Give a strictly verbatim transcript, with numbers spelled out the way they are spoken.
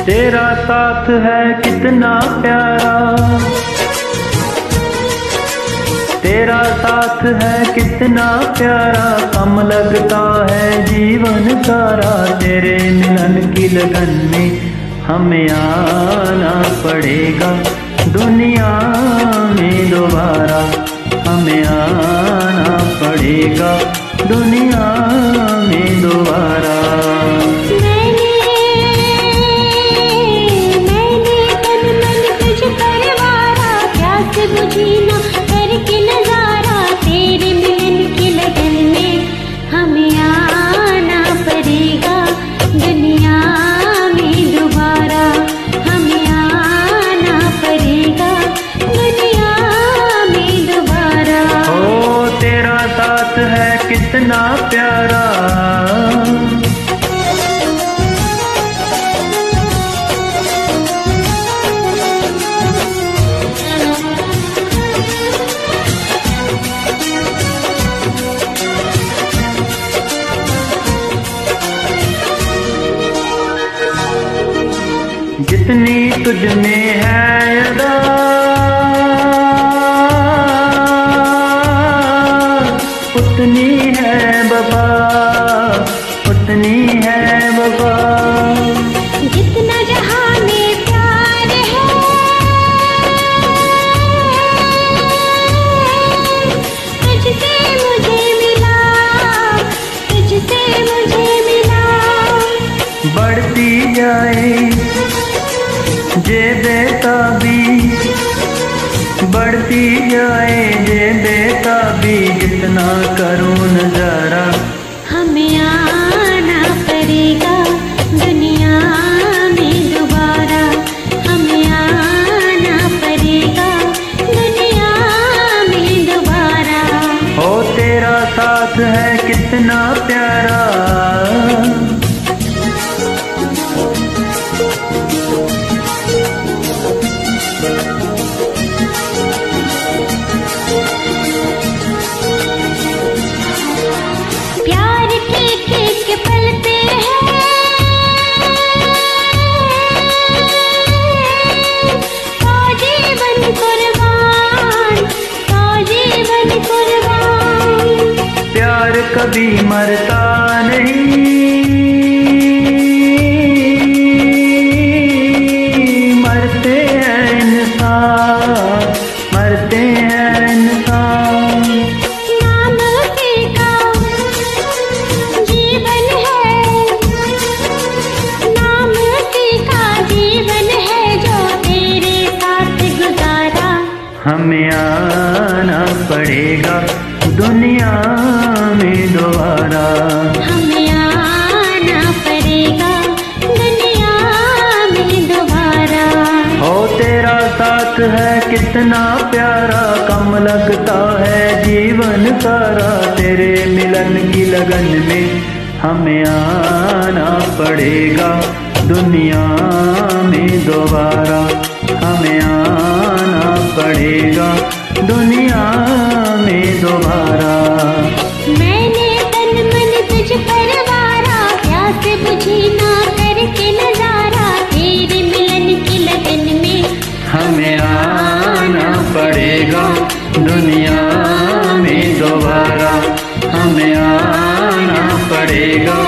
तेरा साथ है कितना प्यारा, तेरा साथ है कितना प्यारा, कम लगता है जीवन सारा। तेरे मिलन की लगन में हमें आना पड़ेगा, दुनिया में दोबारा हमें आना पड़ेगा, दुनिया में दोबारा। कितना प्यारा, जितनी तुझ में है अदा, उतनी है वफा, उतनी है वफा। जितना जहां में प्यार है, तुझसे मुझे मिला, तुझसे मुझे मिला। बढ़ती जाए जे बेताबी, बढ़ती जाए जे बेताबी, जितना करूं नजारा हमें आना पड़ेगा, दुनिया में दोबारा हमें आना पड़ेगा, दुनिया में दोबारा। ओ तेरा साथ है कितना प्यारा, कभी मरता नहीं, मरते हैं इंसान, मरते हैं इंसान। नाम का जीवन है, नाम का जीवन है, जो तेरे साथ गुजारा हमें आना पड़ेगा, दुनिया में दोबारा हमें आना पड़ेगा, दुनिया में दोबारा। हो तेरा साथ है कितना प्यारा, कम लगता है जीवन सारा। तेरे मिलन की लगन में हमें आना पड़ेगा, दुनिया में दोबारा हमें आना पड़ेगा, दुनिया में दोबारा। मैंने तन मन तुझ पर वारा, प्यास बुझी ना करके नजारा। तेरे मिलन की लगन में हमें आना पड़ेगा, दुनिया में दोबारा हमें आना पड़ेगा,